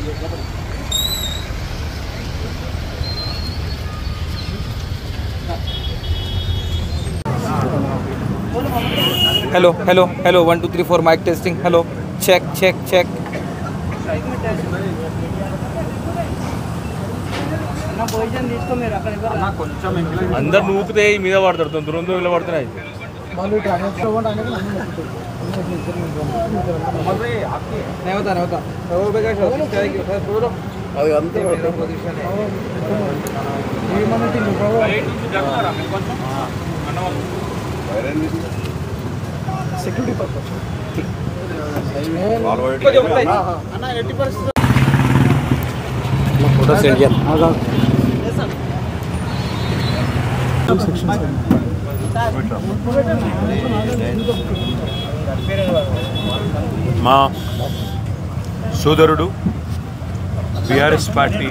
Hello hello hello 1 2 3 4 mic testing hello check check check अंदर नूकते మీద పడతాడు దూరంలో ఇలా పడుతున్నాయి नहीं होता అది అంతే సెక్యూరిటీ పర్పస్ फोटो सेंड किया మా సోదరుడు BRS party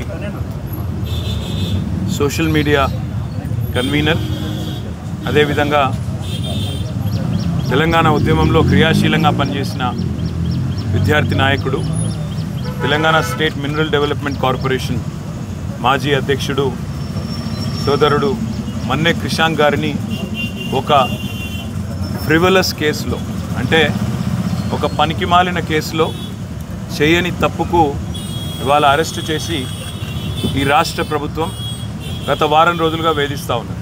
social media convener అదేవిధంగా తెలంగాణ ఉద్యమంలో క్రియాశీలంగా పనిచేసిన విద్యార్థి నాయకుడు Telangana state mineral development corporation మాజీ అధ్యక్షుడు సోదరుడు మన్నే క్రిషాంక్ గారిని ఒక ఫ్రివలస్ కేసులో అంటే ఒక పనికిమాలిన కేసులో చేయని తప్పుకు ఇవాళ అరెస్టు చేసి ఈ రాష్ట్ర ప్రభుత్వం గత వారం రోజులుగా వేధిస్తూ ఉన్నారు.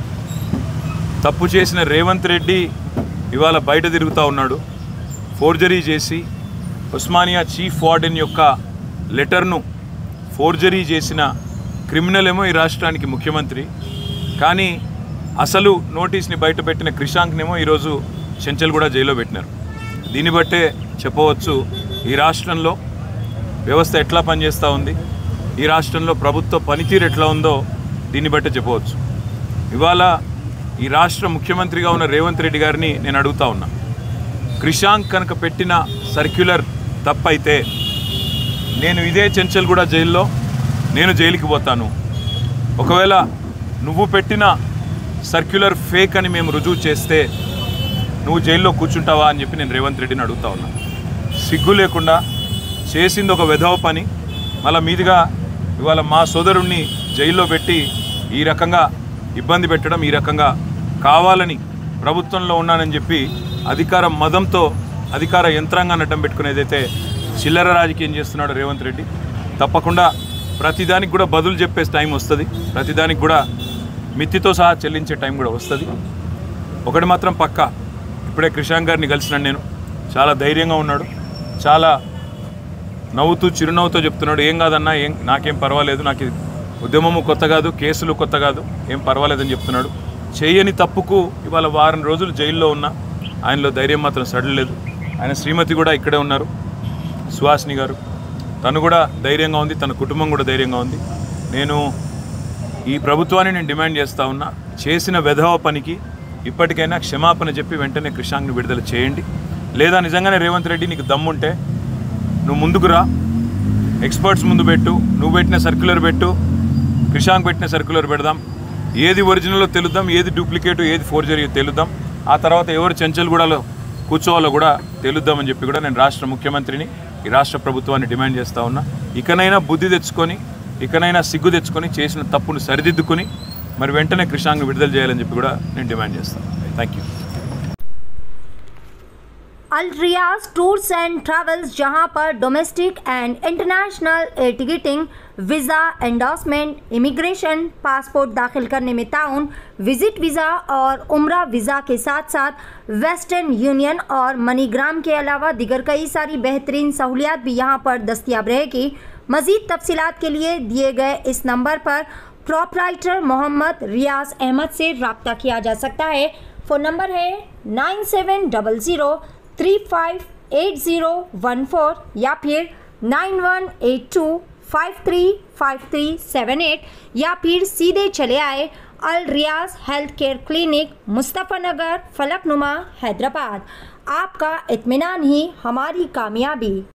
తప్పు చేసిన రేవంత్ రెడ్డి ఇవాళ బయట తిరుగుతూ ఉన్నాడు. ఫోర్జరీ చేసి ఉస్మానియా చీఫ్ వార్డెన్ యొక్క లెటర్ను ఫోర్జరీ చేసిన క్రిమినల్ ఏమో ఈ రాష్ట్రానికి ముఖ్యమంత్రి, కానీ అసలు నోటీస్ని బయటపెట్టిన క్రిషాంక్నేమో ఈరోజు చెంచల్గూడ జైల్లో పెట్టినారు. దీన్ని బట్టే చెప్పవచ్చు ఈ రాష్ట్రంలో వ్యవస్థ ఎట్లా పనిచేస్తూ ఉంది, ఈ రాష్ట్రంలో ప్రభుత్వ పనితీరు ఎట్లా ఉందో దీన్ని బట్టే చెప్పవచ్చు. ఇవాళ ఈ రాష్ట్ర ముఖ్యమంత్రిగా ఉన్న రేవంత్ రెడ్డి గారిని నేను అడుగుతా ఉన్నా, క్రిషాంక్ కనుక పెట్టిన సర్క్యులర్ తప్పైతే నేను ఇదే చెంచల్గూడ జైల్లో నేను జైలుకి పోతాను. ఒకవేళ నువ్వు పెట్టిన సర్క్యులర్ ఫేక్ అని మేము రుజువు చేస్తే నువ్వు జైల్లో కూర్చుంటావా అని చెప్పి నేను రేవంత్ రెడ్డిని అడుగుతా ఉన్నా. సిగ్గు లేకుండా చేసింది ఒక వెధవ పని, మళ్ళా మీదుగా ఇవాళ మా సోదరుణ్ణి జైల్లో పెట్టి ఈ రకంగా ఇబ్బంది పెట్టడం, ఈ రకంగా కావాలని ప్రభుత్వంలో ఉన్నానని చెప్పి అధికార మదంతో అధికార యంత్రాంగాన్ని అడ్డం పెట్టుకునేదైతే చిల్లర రాజకీయం చేస్తున్నాడు రేవంత్ రెడ్డి. తప్పకుండా ప్రతిదానికి కూడా బదులు చెప్పే టైం వస్తుంది, ప్రతిదానికి కూడా మిత్తితో సహా చెల్లించే టైం కూడా వస్తుంది. ఒకటి మాత్రం పక్కా, ఇప్పుడే క్రిషాంక్ గారిని కలిసినాను నేను, చాలా ధైర్యంగా ఉన్నాడు, చాలా నవ్వుతూ చిరునవ్వుతో చెప్తున్నాడు, ఏం కాదన్నా నాకేం పర్వాలేదు, నాకు ఉద్యమము కొత్త కాదు, కేసులు కొత్త కాదు, ఏం పర్వాలేదని చెప్తున్నాడు. చేయని తప్పుకు ఇవాళ వారం రోజులు జైల్లో ఉన్న ఆయనలో ధైర్యం మాత్రం సడలేదు. ఆయన శ్రీమతి కూడా ఇక్కడే ఉన్నారు, సుహాసిని గారు, తను కూడా ధైర్యంగా ఉంది, తన కుటుంబం కూడా ధైర్యంగా ఉంది. నేను ఈ ప్రభుత్వాన్ని నేను డిమాండ్ చేస్తూ ఉన్నా, చేసిన వెధవ పనికి ఇప్పటికైనా క్షమాపణ చెప్పి వెంటనే క్రిషాంక్ని విడుదల చేయండి. లేదా నిజంగానే రేవంత్ రెడ్డి నీకు దమ్ముంటే నువ్వు ముందుకు రా, ఎక్స్పర్ట్స్ ముందు పెట్టు, నువ్వు పెట్టిన సర్క్యులర్ పెట్టు, క్రిషాంక్ పెట్టిన సర్క్యులర్ పెడదాం, ఏది ఒరిజినల్లో తెలుద్దాం, ఏది డూప్లికేట్ ఏది ఫోర్జరీ తెలుద్దాం, ఆ తర్వాత ఎవరు చెంచల్గూడలో కూర్చోవాలో కూడా తెలుద్దామని చెప్పి కూడా నేను రాష్ట్ర ముఖ్యమంత్రిని ఈ రాష్ట్ర ప్రభుత్వాన్ని డిమాండ్ చేస్తూ ఉన్నా. ఇకనైనా బుద్ధి తెచ్చుకొని, ఇకనైనా సిగ్గు తెచ్చుకొని చేసిన తప్పును సరిదిద్దుకొని మరి వెంటనే క్రిషాంక్ని విడుదల చేయాలని చెప్పి కూడా నేను డిమాండ్ చేస్తాను. Thank you. Al Riyaz tours and travels, जहां पर domestic and international air ticketing, visa endorsement, immigration, passport दाखिल करने में ताउन, विजिट वीज़ा और उम्रा वीज़ा के साथ साथ वेस्टर्न यूनियन और मनीग्राम के अलावा दिगर कई सारी बेहतरीन सहूलियात भी यहां पर दस्तियाब रहेगी। मज़ीद तफसीलात के लिए दिए गए इस नंबर पर प्रोपराइटर मोहम्मद रियाज अहमद से रब्ता किया जा सकता है। फ़ोन नंबर है 9700358014 या फिर 9182535378 या फिर सीधे चले आए Al Riyaz health care clinic, Mustafa Nagar, Falaknuma, Hyderabad. आपका इत्मीनान ही हमारी कामयाबी।